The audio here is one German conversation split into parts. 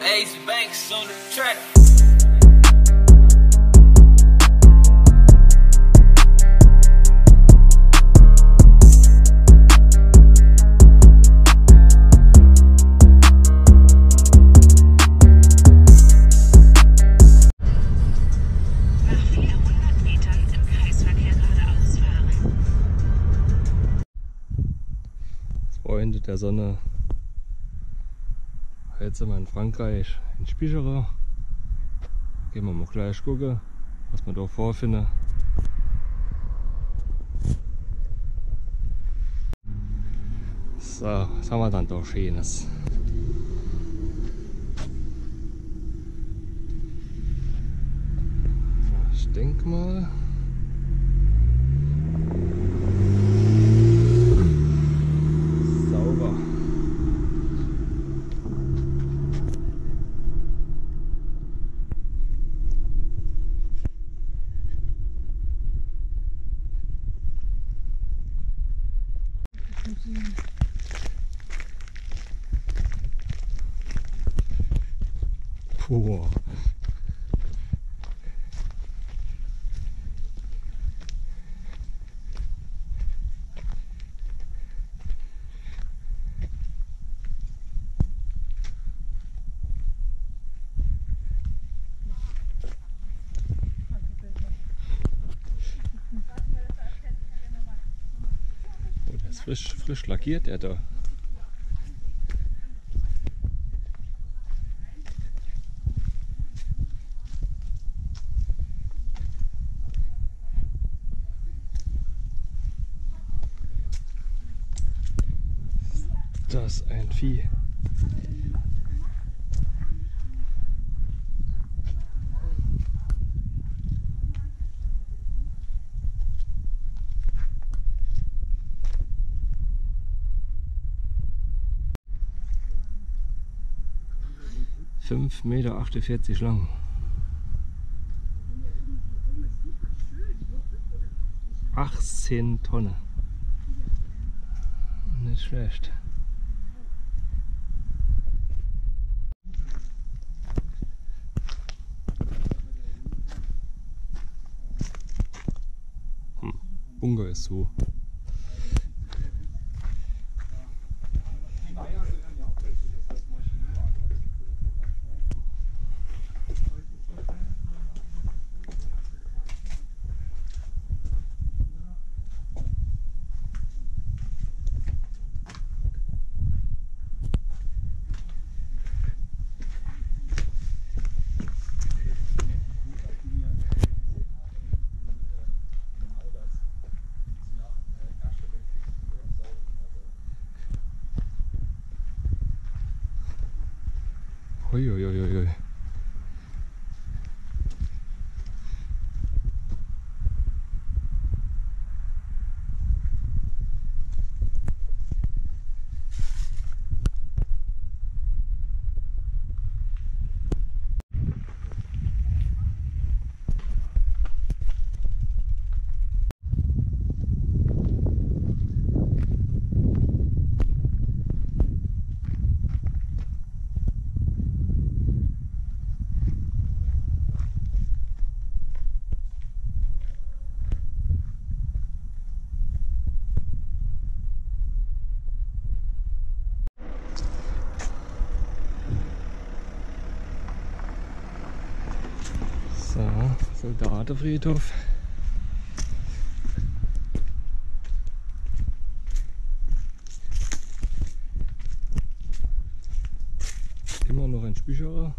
Ace Banks on the track. Freunde der Sonne. Jetzt sind wir in Frankreich, in Spichera. Gehen wir mal gleich gucken, was wir da vorfinden. So, was haben wir dann da Schönes? Ich denke mal. Sauber. Puh. Oh, der ist frisch lackiert, der da. Das ist ein Vieh. ,48 Meter lang. 18 Tonnen. Nicht schlecht. Bunga ist so. Uiuiuiui. So, Soldatenfriedhof. Immer noch ein Spichera.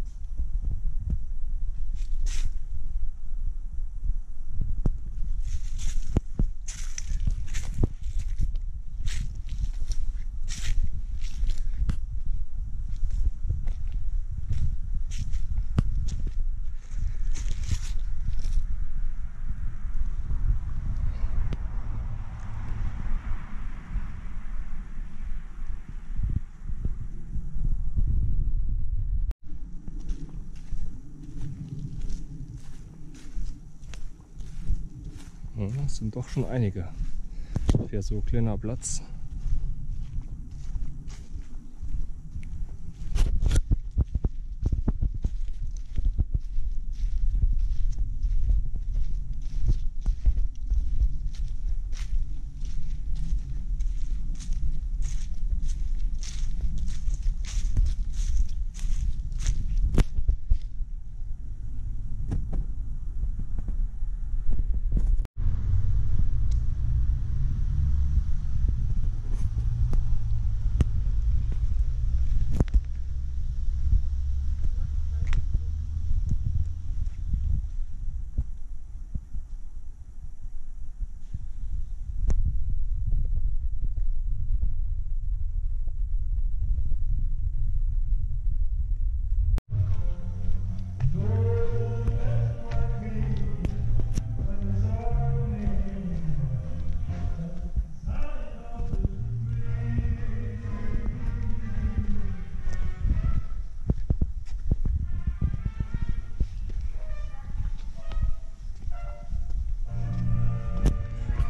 Ja, das sind doch schon einige für so kleiner Platz.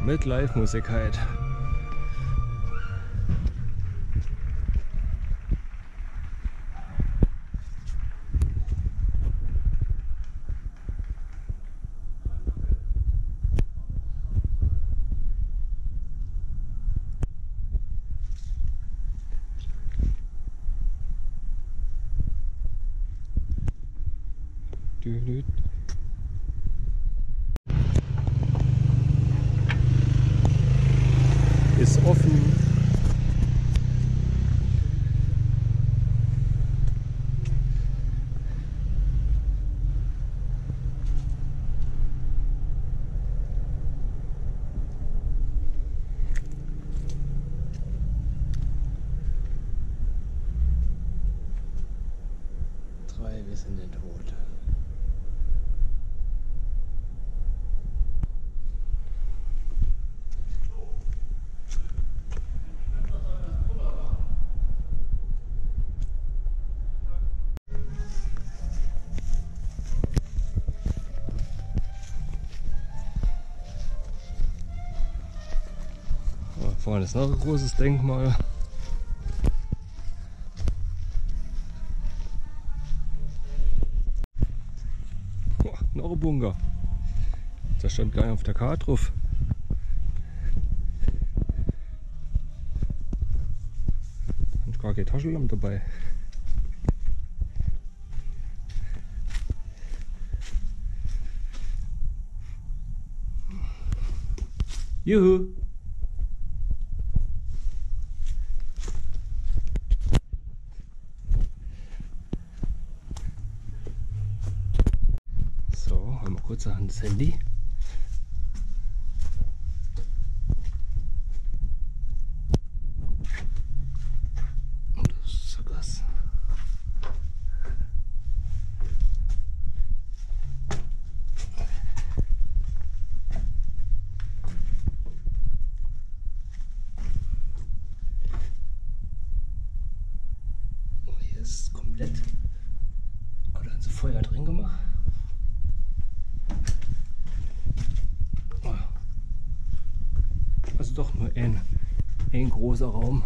Mit Live-Musik halt. Ist offen. Drei bis in den Tod. Vorne ist noch ein großes Denkmal. Oh, noch ein Bunker. Da stand gar nicht auf der Karte drauf. Und gar keine Taschenlampe dabei. Juhu! Kurz an das Handy. Und das ist so Gas. Hier ist komplett. Oh, da haben sie Feuer drin gemacht. Also doch nur ein großer Raum.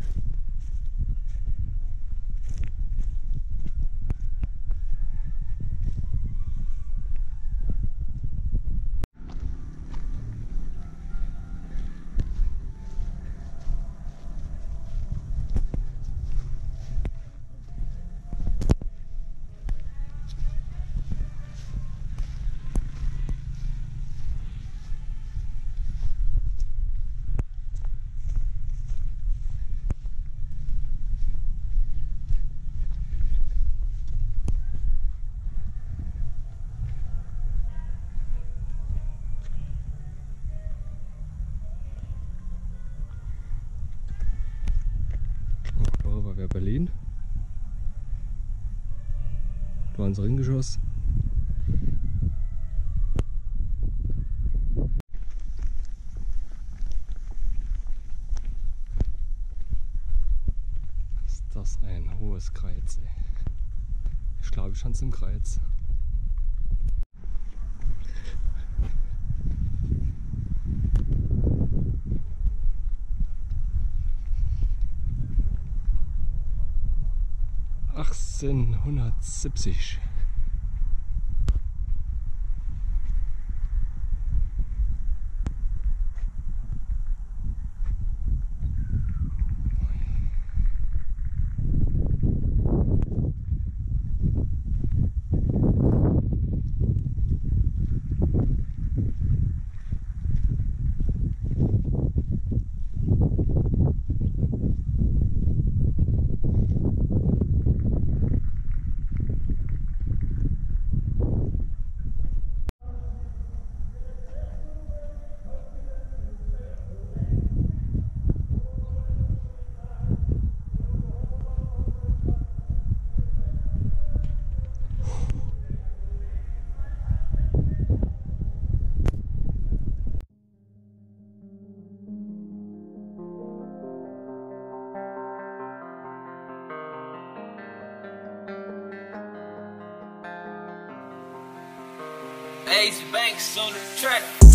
Wäre Berlin. Da waren sie Ringgeschoss. Ist das ein hohes Kreuz, ey. Ich glaube, ich stand im Kreuz. (1870) Ace Banks on the track.